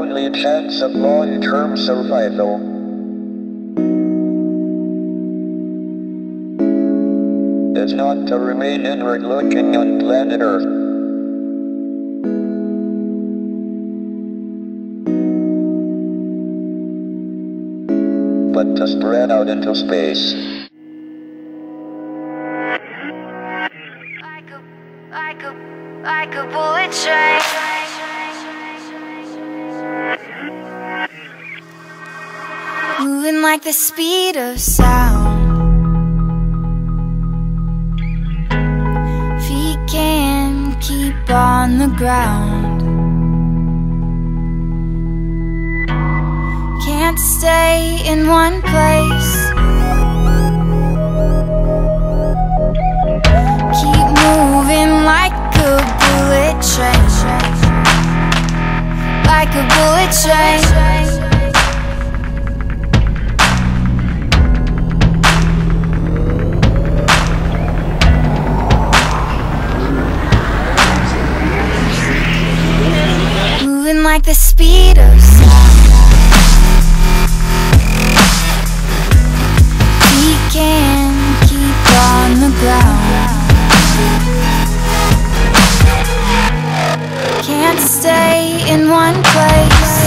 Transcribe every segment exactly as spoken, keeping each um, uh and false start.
only chance of long-term survival is not to remain inward looking on planet Earth, but to spread out into space. Like a, like a, like a bullet train. Moving like the speed of sound. Feet can't keep on the ground. Can't stay in one place. Keep moving like a bullet train. Like a bullet train. Moving like the speed of sound. We can't keep on the ground. Can't stay in one place.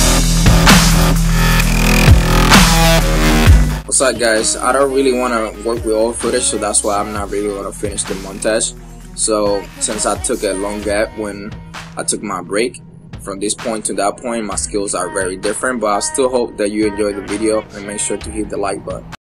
What's up, guys? I don't really want to work with old footage, so that's why I'm not really going to finish the montage. So since I took a long gap when I took my break, from this point to that point my skills are very different, but I still hope that you enjoy the video and make sure to hit the like button.